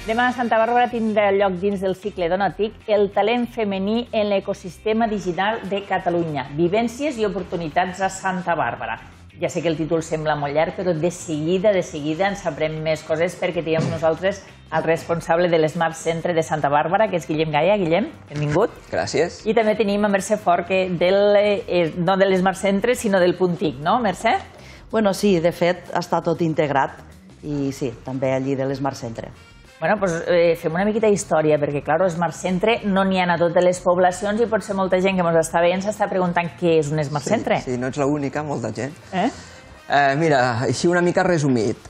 Demà a Santa Bàrbara tindrà lloc dins del cicle Donòtic el talent femení en l'ecosistema digital de Catalunya. Vivències i oportunitats a Santa Bàrbara. Ja sé que el títol sembla molt llarg, però de seguida en sabrem més coses perquè tenim nosaltres el responsable de l'Smart Centre de Santa Bàrbara, que és Guillem Gaia. Guillem, benvingut. Gràcies. I també tenim a Mercè Fort, no de l'Smart Centre, sinó del Punt TIC, no, Mercè? Bueno, sí, de fet està tot integrat i sí, també allí de l'Smart Centre. Bueno, doncs fem una miqueta d'història, perquè, clar, Smart Centre no n'hi ha a totes les poblacions i potser molta gent que ens està veient s'està preguntant què és un Smart Centre. Sí, no ets l'única, molta gent. Mira, així una mica resumit.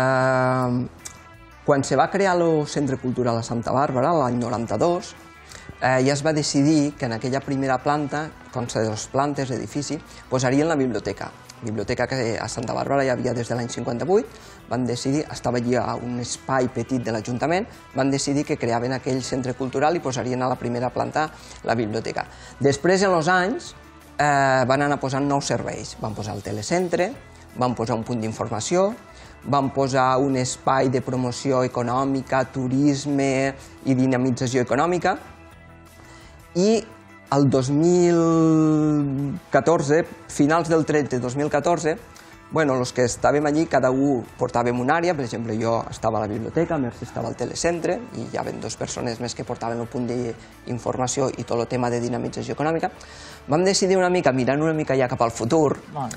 Quan se va crear el Centre Cultural a Santa Bàrbara, l'any 92, ja es va decidir que en aquella primera planta, consta de 2 plantes, edifici, posarien la biblioteca. Biblioteca que a Santa Bàrbara hi havia des de l'any 58, van decidir, estava allí a un espai petit de l'Ajuntament, van decidir que creaven aquell centre cultural i posarien a la primera planta la biblioteca. Després, en els anys, van anar posant nous serveis. Van posar el telecentre, van posar un punt d'informació, van posar un espai de promoció econòmica, turisme i dinamització econòmica, i el 2014, finals del 2014, els que estàvem allí, cada un portàvem una àrea. Per exemple, jo estava a la biblioteca, Mercè estava al telecentre, i hi havia 2 persones més que portaven el punt d'informació i tot el tema de dinamització econòmica. Vam decidir una mica, mirant una mica ja cap al futur,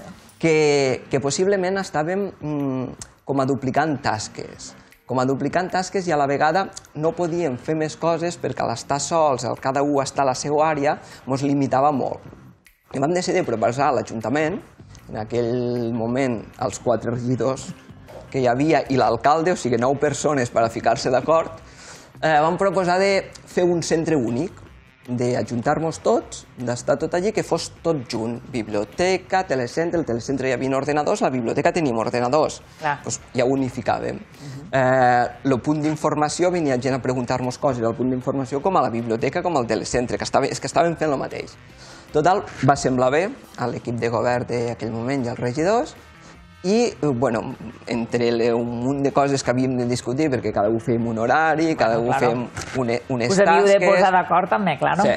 que possiblement estàvem com a duplicant tasques. I a la vegada no podíem fer més coses perquè a l'estar sols, cada un està a la seva àrea, ens limitava molt. I vam decidir proposar a l'Ajuntament, en aquell moment els 4 regidors que hi havia i l'alcalde, o sigui 9 persones per a ficar-se d'acord, vam proposar de fer un centre únic, d'ajuntar-nos tots, d'estar tot allí, que fos tot junt. Biblioteca, telecentre, el telecentre hi havia ordenadors, la biblioteca teníem ordenadors, ja ho unificàvem. El punt d'informació, venia gent a preguntar-nos coses al punt d'informació com a la biblioteca, com al telecentre, que estàvem fent el mateix. Total, va semblar bé a l'equip de govern d'aquell moment i als regidors, i, entre un munt de coses que havíem de discutir, perquè cada un fèiem un horari, cada un fèiem unes tasques... Us havíeu de posar d'acord també, clar, no? Sí.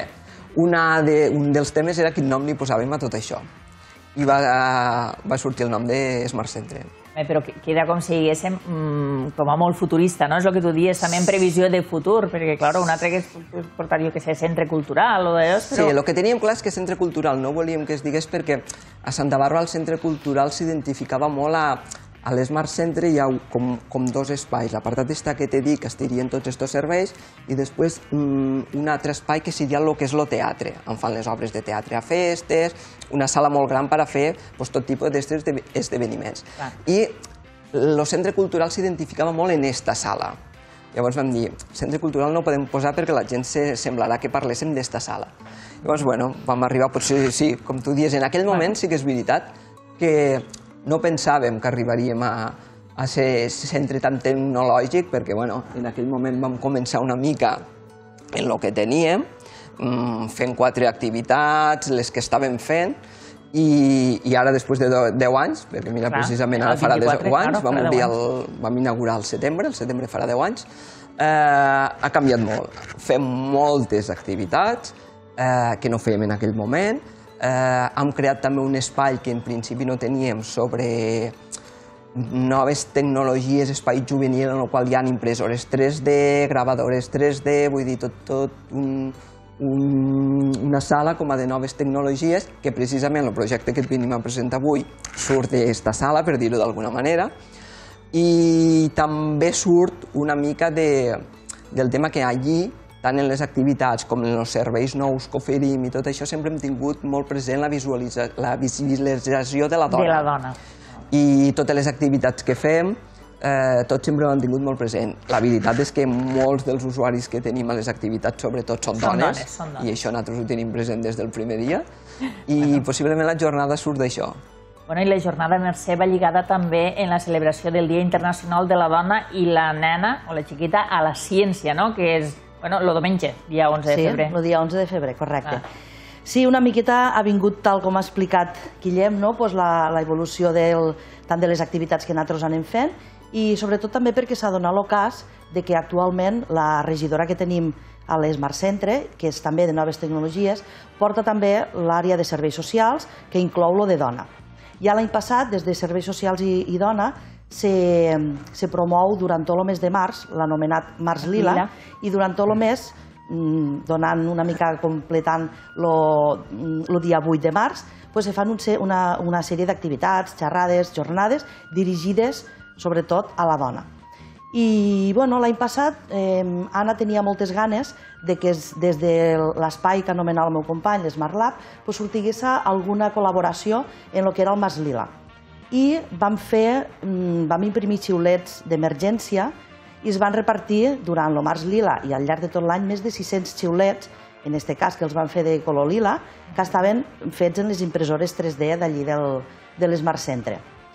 Un dels temes era quin nom li posàvem a tot això. I va sortir el nom de Smart Centre. Però queda com si diguéssim com a molt futurista, no? És el que tu dius, també en previsió de futur, perquè, clar, un altre que és portar, jo què sé, centre cultural o d'allò, però... Sí, el que teníem clar és que centre cultural no volíem que es digués perquè a Santa Bàrbara el centre cultural s'identificava molt a l'Smart Centre. Hi ha com 2 espais. L'apartat està que t'he dit que estirien tots aquests serveis i després un altre espai que seria el que és el teatre, on fan les obres de teatre a festes, una sala molt gran per a fer tot tipus d'esdeveniments. I el centre cultural s'identificava molt en aquesta sala. Llavors vam dir, centre cultural no ho podem posar perquè la gent semblarà que parléssim d'esta sala. Llavors, vam arribar, potser sí, com tu dius, en aquell moment sí que és veritat que no pensàvem que arribaríem a ser centre tan tecnològic, perquè en aquell moment vam començar una mica en el que teníem, fent 4 activitats, les que estàvem fent, i ara, després de 10 anys, perquè mira, precisament ara farà 10 anys, vam inaugurar al setembre farà 10 anys, ha canviat molt. Fem moltes activitats que no fèiem en aquell moment. Hem creat també un espai que en principi no teníem sobre noves tecnologies, espai juvenil en el qual hi ha impressores 3D, gravadores 3D, vull dir, tot una sala com a de noves tecnologies, que precisament el projecte que et venim a presentar avui surt d'esta sala, per dir-ho d'alguna manera, i també surt una mica del tema que allí, tant en les activitats com en els serveis nous que oferim i tot això, sempre hem tingut molt present la visibilització de la dona. De la dona. I totes les activitats que fem, tots sempre ho han tingut molt present. La veritat és que molts dels usuaris que tenim a les activitats, sobretot, són dones, i això nosaltres ho tenim present des del primer dia, i possiblement la jornada surt d'això. I la jornada, Mercè, va lligada també en la celebració del Dia Internacional de la Dona i la nena, o la xiquita, a la ciència, que és el diumenge, dia 11 de febrer. Sí, el dia 11 de febrer, correcte. Sí, una miqueta ha vingut, tal com ha explicat Guillem, l'evolució tant de les activitats que nosaltres anem fent i sobretot també perquè s'ha donat el cas de que actualment la regidora que tenim a l'Smart Centre, que és també de noves tecnologies, porta també l'àrea de serveis socials, que inclou lo de dona. Ja l'any passat, des de Serveis Socials i Dona, se promou durant tot el mes de març, l'anomenat Març Lila, i durant tot el mes, donant una mica completant el dia 8 de març, se fan una sèrie d'activitats, xerrades, jornades, dirigides sobretot a la dona. I l'any passat Anna tenia moltes ganes que des de l'espai que anomenava el meu company, l'Smart Lab, sortigués alguna col·laboració en el que era el Març Lila. I vam imprimir xiulets d'emergència i es van repartir durant el Març Lila i al llarg de tot l'any més de 600 xiulets, en aquest cas que els van fer de color lila, que estaven fets en les impressores 3D d'allí de l'Smart Centre.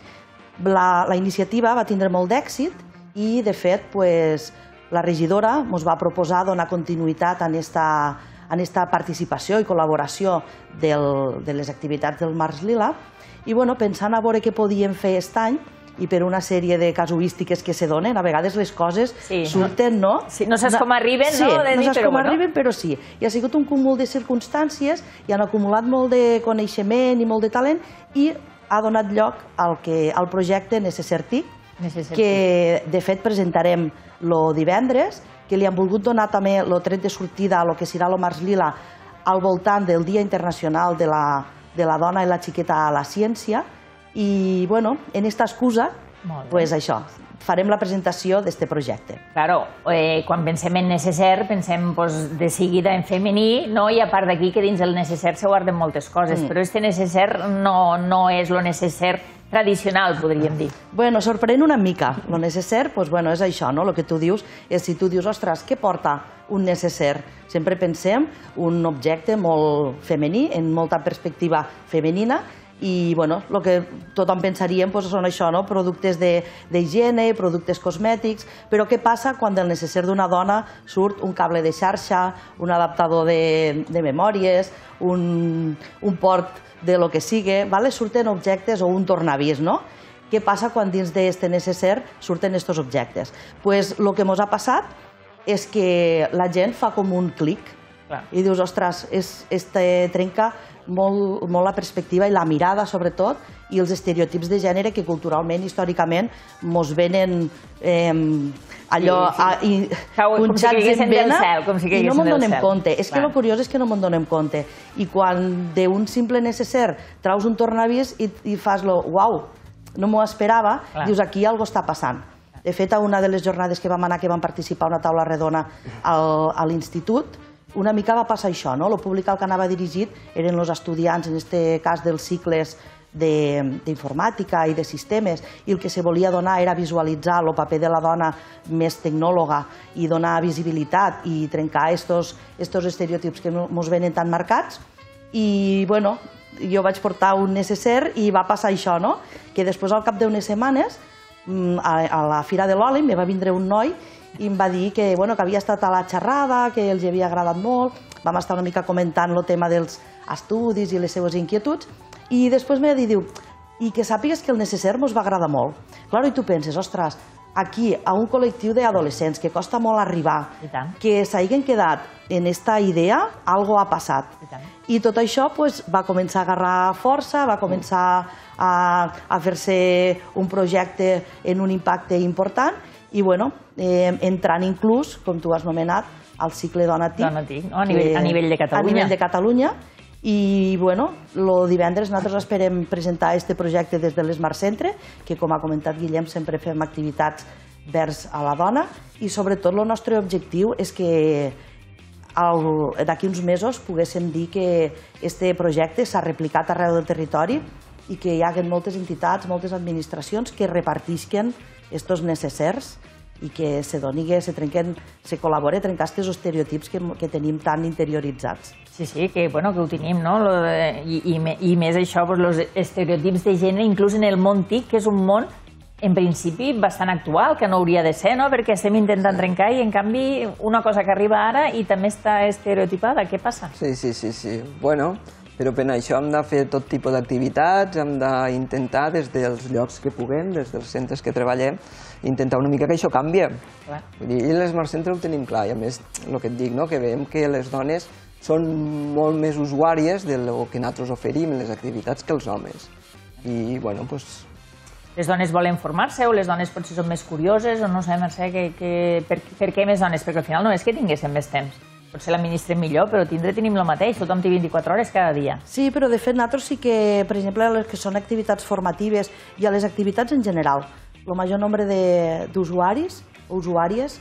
La iniciativa va tindre molt d'èxit i, de fet, la regidora ens va proposar donar continuïtat a aquesta participació i col·laboració de les activitats del Març Lila i, pensant a veure què podíem fer aquest any, i per una sèrie de casuístiques que se donen, a vegades les coses surten, no? No saps com arriben, no? Sí, no saps com arriben, però sí. I ha sigut un cúmul de circumstàncies i han acumulat molt de coneixement i molt de talent i ha donat lloc al projecte Necessaire TIC, que de fet presentarem el divendres, que li han volgut donar també el tret de sortida a lo que serà el Març Lila al voltant del Dia Internacional de la Dona i la Xiqueta a la Ciència. I, en aquesta excusa, això, farem la presentació d'aquest projecte. Claro, quan pensem en Necessaire, pensem de seguida en femení, i a part d'aquí que dins el Necessaire se guarden moltes coses, però aquest Necessaire no és el Necessaire tradicional, podríem dir. Sorprèn una mica. El Necessaire, és això, el que tu dius, és si tu dius, ostres, què porta un Necessaire? Sempre pensem un objecte molt femení, en molta perspectiva femenina, i el que tothom pensaríem són això, productes d'higiene, productes cosmètics, però què passa quan del Necessaire d'una dona surt un cable de xarxa, un adaptador de memòries, un port de lo que sigui, surten objectes o un tornavís, no? Què passa quan dins d'aquest Necessaire surten aquests objectes? El que ens ha passat és que la gent fa com un clic i dius, ostres, trenca molt la perspectiva i la mirada, sobretot, i els estereotips de gènere que culturalment, històricament, ens venen allò punxats en vena i no me'n donem compte. És que el curiós és que no me'n donem compte. I quan d'un simple Necessaire traus un tornavís i fas-lo, uau, no m'ho esperava, dius, aquí alguna cosa està passant. De fet, a una de les jornades que vam anar, que vam participar a una taula redona a l'institut, una mica va passar això, el públic al que anava dirigit eren els estudiants, en aquest cas dels cicles d'informàtica i de sistemes, i el que se volia donar era visualitzar el paper de la dona més tecnòloga i donar visibilitat i trencar aquests estereotips que ens venen tan marcats. I, jo vaig portar un Necessaire i va passar això, que després, al cap d'unes setmanes, a la Fira de l'Oli, me va vindre un noi i em va dir que havia estat a la xerrada, que els havia agradat molt, vam estar una mica comentant el tema dels estudis i les seves inquietuds, i després m'ha dit, i que sàpigues que el Necessaire ens va agradar molt. Clar, i tu penses, ostres, aquí, a un col·lectiu d'adolescents que costa molt arribar, que s'hagin quedat en aquesta idea, alguna ha passat. I tot això va començar a agarrar força, va començar a fer-se un projecte en un impacte important, i entrant inclús, com tu has anomenat, al cicle Dona TIC. A nivell de Catalunya. A nivell de Catalunya. I el divendres nosaltres esperem presentar aquest projecte des de l'Smart Centre, que com ha comentat Guillem sempre fem activitats vers a la dona, i sobretot el nostre objectiu és que d'aquí uns mesos poguéssim dir que aquest projecte s'ha replicat arreu del territori i que hi ha moltes entitats, moltes administracions que repartisquen aquests necessaires i que se doni, se col·labori a trencar aquests estereotips que tenim tan interioritzats. Sí, que ho tenim, no? I més això, els estereotips de gènere, inclús en el món TIC, que és un món, en principi, bastant actual, que no hauria de ser, no? Perquè estem intentant trencar i, en canvi, una cosa que arriba ara i també està estereotipada. Què passa? Sí. Bueno, Però per això hem de fer tot tipus d'activitats, hem d'intentar des dels llocs que puguem, des dels centres que treballem, intentar una mica que això canvia. I l'Smart Centre ho tenim clar, i a més, el que et dic, que veiem que les dones són molt més usuàries del que nosaltres oferim en les activitats que els homes. I, bueno, doncs... Les dones volen formar-se o les dones potser són més curioses o no sé, Mercè, per què més dones? Perquè al final no és que tinguéssim més temps. Potser l'administrem millor, però tenim el mateix, tothom té 24 hores cada dia. Sí, però de fet nosaltres sí que, per exemple, les que són activitats formatives i a les activitats en general, el major nombre d'usuaris o usuàries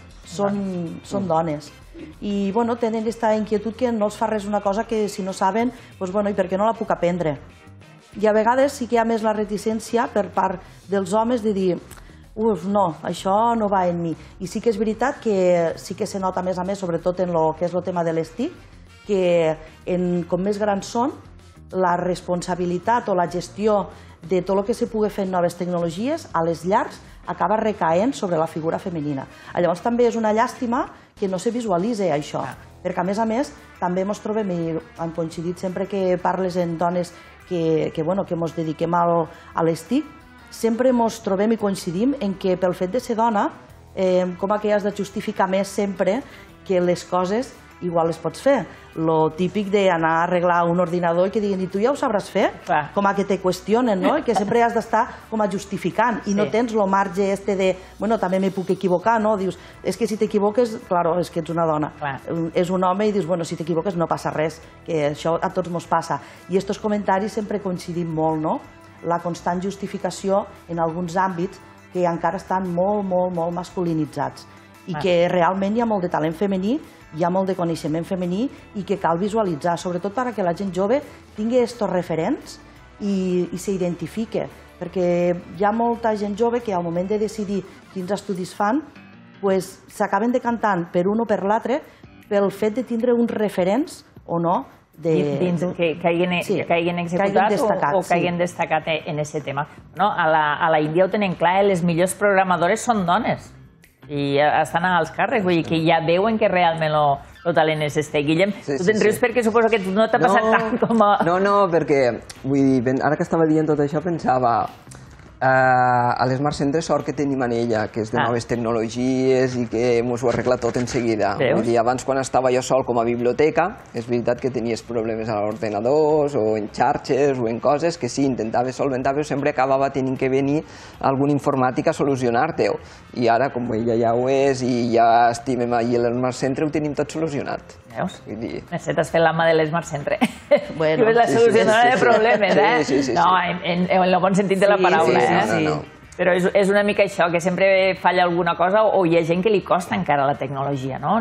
són dones. I bueno, tenen aquesta inquietud que no els fa res una cosa que si no saben, doncs bueno, i per què no la puc aprendre? I a vegades sí que hi ha més la reticència per part dels homes de dir no, això no va en mi. I sí que és veritat que sí que se nota més a més, sobretot en el que és el tema de les TIC, que com més grans són, la responsabilitat o la gestió de tot el que se pugui fer en noves tecnologies a les llars acaba recaent sobre la figura femenina. Llavors també és una llàstima que no se visualitzi això, perquè a més també ens trobem, i hem coincidit sempre que parles en dones que ens dediquem a les TIC, sempre ens trobem i coincidim en que pel fet de ser dona, com que has de justificar més sempre que les coses igual les pots fer. Lo típic d'anar a arreglar un ordinador i que diguin, i tu ja ho sabràs fer? Com que te qüestionen, no? I que sempre has d'estar com a justificant i no tens el marge este de, bueno, també me puc equivocar, no? Dius, és que si t'equivoques, claro, és que ets una dona. És un home i dius, bueno, si t'equivoques no passa res, que això a tots mos passa. I estos comentaris sempre coincidim molt, no? La constant justificació en alguns àmbits que encara estan molt masculinitzats i que realment hi ha molt de talent femení, hi ha molt de coneixement femení i que cal visualitzar, sobretot perquè la gent jove tingui aquests referents i s'identifique, perquè hi ha molta gent jove que al moment de decidir quins estudis fan s'acaben decantant per un o per l'altre pel fet de tindre uns referents o no que hagin executat o que hagin destacat en aquest tema. A la Índia ho tenen clar, les millors programadores són dones i estan als càrrecs, vull dir que ja veuen que realment el talent és este. Guillem, tu te'n rius perquè suposo que no t'ha passat tant com a... No, perquè ara que estava dient tot això pensava a l'Smart Centre sort que tenim en ella, que és de noves tecnologies i que ens ho arregla tot en seguida. Vull dir, abans quan estava jo sol com a biblioteca, és veritat que tenies problemes a l'ordenadors o en xarxes o en coses que sí, intentaves solventar, però sempre acabava tenint que venir algun informàtic a solucionar-te-ho. I ara, com ella ja ho és i ja estimem allà a l'Smart Centre, ho tenim tot solucionat. Veus? Mercè, t'has fet l'ama de l'Smart Centre. Bueno, és la solucionadora de problemes, eh? Sí. No, en el bon sentit de la paraula, eh? Però és una mica això, que sempre falla alguna cosa o hi ha gent que li costa encara la tecnologia, no?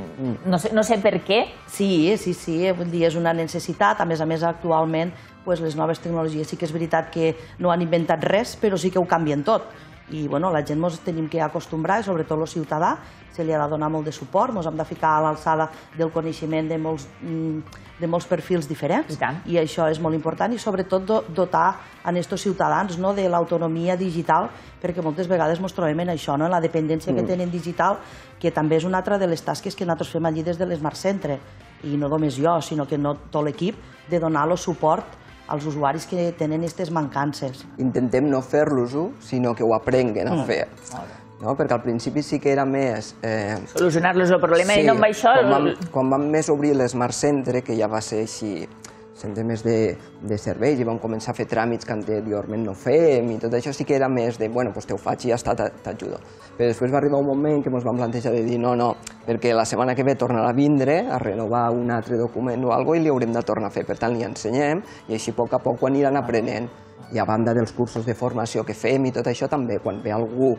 No sé per què. Sí, és una necessitat. A més, actualment, les noves tecnologies sí que és veritat que no han inventat res, però sí que ho canvien tot. I la gent ens tenim que acostumbrar, i sobretot el ciutadà, se li ha de donar molt de suport, ens hem de ficar a l'alçada del coneixement de molts perfils diferents, i això és molt important, i sobretot dotar a aquests ciutadans de l'autonomia digital, perquè moltes vegades ens trobem en això, en la dependència que tenen digital, que també és una altra de les tasques que nosaltres fem allí des de l'Smart Centre, i no només jo, sinó que tot l'equip, de donar el suport als usuaris que tenen aquestes mancances. Intentem no fer-los-ho, sinó que ho aprenguen a fer. Perquè al principi sí que era més... Solucionar-los el problema i no amb això... Quan vam més obrir l'Smart Centre, que ja va ser així, centre més de serveis, i vam començar a fer tràmits que anteriorment no fèiem, i tot això sí que era més de, bueno, doncs te ho faig i ja està, t'ajudo. Però després va arribar un moment que ens vam plantejar de dir no, perquè la setmana que ve tornarà a vindre a renovar un altre document o alguna cosa i li haurem de tornar a fer. Per tant, li ensenyem i així a poc ho aniran aprenent. I a banda dels cursos de formació que fem i tot això també, quan ve algú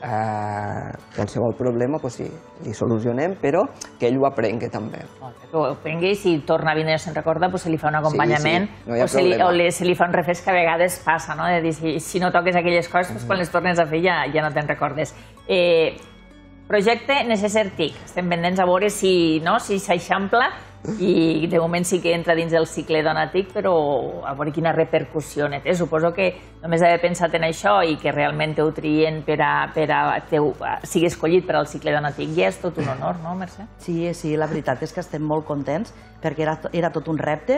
qualsevol problema, li solucionem, però que ell ho aprengui també. Que ho aprengui, si torna a vindre i se'n recorda, se li fa un acompanyament o se li fa un refresc que a vegades passa, de dir, si no toques aquelles coses, quan les tornes a fer ja no te'n recordes. Projecte Necessaire TIC. Estem pendents a veure si s'eixampla i de moment sí que entra dins del cicle Dona TIC, però a veure quina repercussió té. Suposo que només haver pensat en això i que realment t'ho trien sigui escollit per al cicle Dona TIC ja és tot un honor, no, Mercè? Sí, la veritat és que estem molt contents perquè era tot un repte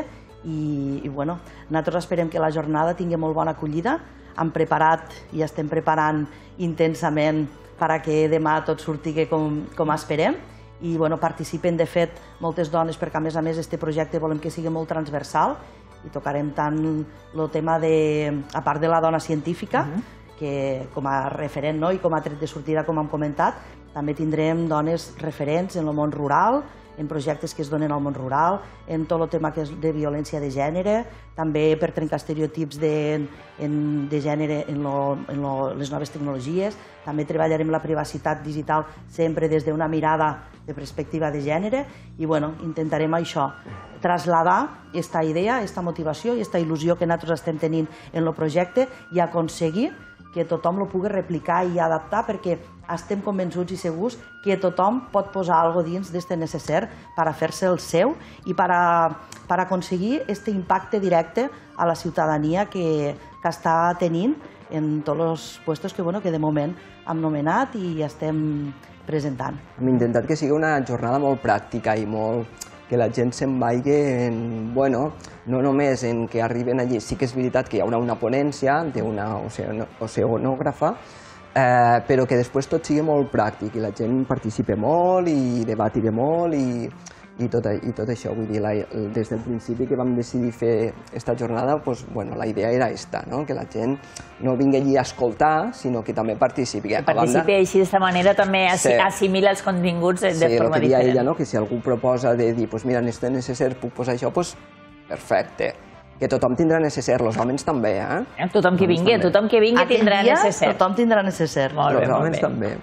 i bueno, nosaltres esperem que la jornada tingui molt bona acollida. Hem preparat i estem preparant intensament perquè demà tot surti com esperem i bueno, participen de fet moltes dones perquè a més aquest projecte volem que sigui molt transversal i tocarem tant el tema a part de la dona científica que com a referent i com a tret de sortida com hem comentat, també tindrem dones referents en el món rural, en projectes que es donen al món rural, en tot el tema que és de violència de gènere, també per trencar estereotips de gènere en les noves tecnologies, també treballarem la privacitat digital sempre des d'una mirada de perspectiva de gènere i bueno, intentarem això, traslladar aquesta idea, aquesta motivació i aquesta il·lusió que nosaltres estem tenint en el projecte i aconseguir que tothom lo pugui replicar i adaptar perquè estem convençuts i segurs que tothom pot posar alguna cosa dins d'aquest necesser per a fer-se el seu i per a aconseguir aquest impacte directe a la ciutadania que està tenint en tots els puestos que de moment hem nomenat i estem presentant. Hem intentat que sigui una jornada molt pràctica i molt que la gent se'n vagi no només en que arriben allí, sí que és veritat que hi haurà una ponència d'una oceanògrafa, però que després tot sigui molt pràctic i la gent participi molt i debati molt i tot això. Vull dir, des del principi que vam decidir fer aquesta jornada, la idea era aquesta, que la gent no vingui allí a escoltar, sinó que també participi. Que participi així d'aquesta manera també assimila els continguts de forma diferent. Sí, el que deia ella, que si algú proposa de dir, mira, en este necesser puc posar això, perfecte. Que tothom tindrà necesser, els homes també, eh? Tothom que vingui tindrà necesser. Tothom tindrà necesser. Els homes també.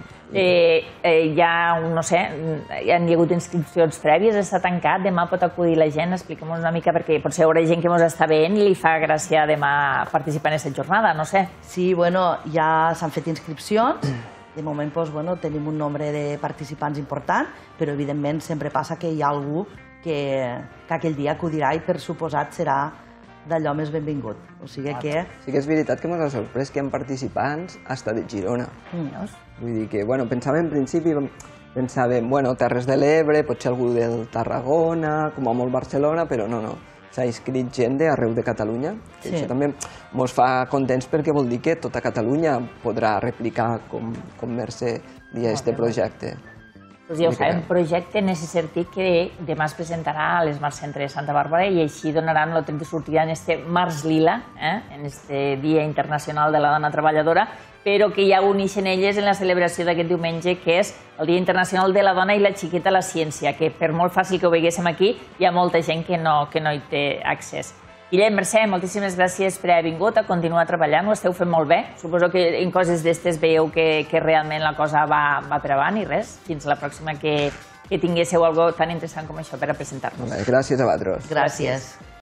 Ja, no sé, hi ha hagut inscripcions prèvies, està tancat, demà pot acudir la gent, explica'm-nos una mica, perquè potser hi haurà gent que ens està veient i li fa gràcia demà participar en aquesta jornada, no sé. Sí, bueno, ja s'han fet inscripcions, de moment tenim un nombre de participants important, però evidentment sempre passa que hi ha algú que aquell dia acudirà i per suposat serà d'allò més benvingut. O sigui que... Sí que és veritat que ens ha sorprès que hi ha participants fins de Girona. Vull dir que, pensàvem en principi, Terres de l'Ebre, potser algú del Tarragona, com a molt Barcelona, però no. S'ha inscrit gent d'arreu de Catalunya. Això també ens fa contents perquè vol dir que tota Catalunya podrà replicar com Mercè dia aquest projecte. Ja ho sabem, projecte Necesser TIC que demà es presentarà a l'Smart Centre de Santa Bàrbara i així donaran el tret de sortida en este Març Lila, en este Dia Internacional de la Dona Treballadora, però que ja uneixen elles en la celebració d'aquest diumenge, que és el Dia Internacional de la Dona i la Xiqueta a la Ciència, que per molt fàcil que ho veiéssim aquí, hi ha molta gent que no hi té accés. Guillem, Mercè, moltíssimes gràcies per haver vingut a continuar treballant, ho esteu fent molt bé. Suposo que en coses d'estes veieu que realment la cosa va per avant i res, fins la pròxima que tinguéssiu alguna cosa tan interessant com això per a presentar-nos. Gràcies a vosaltres. Gràcies.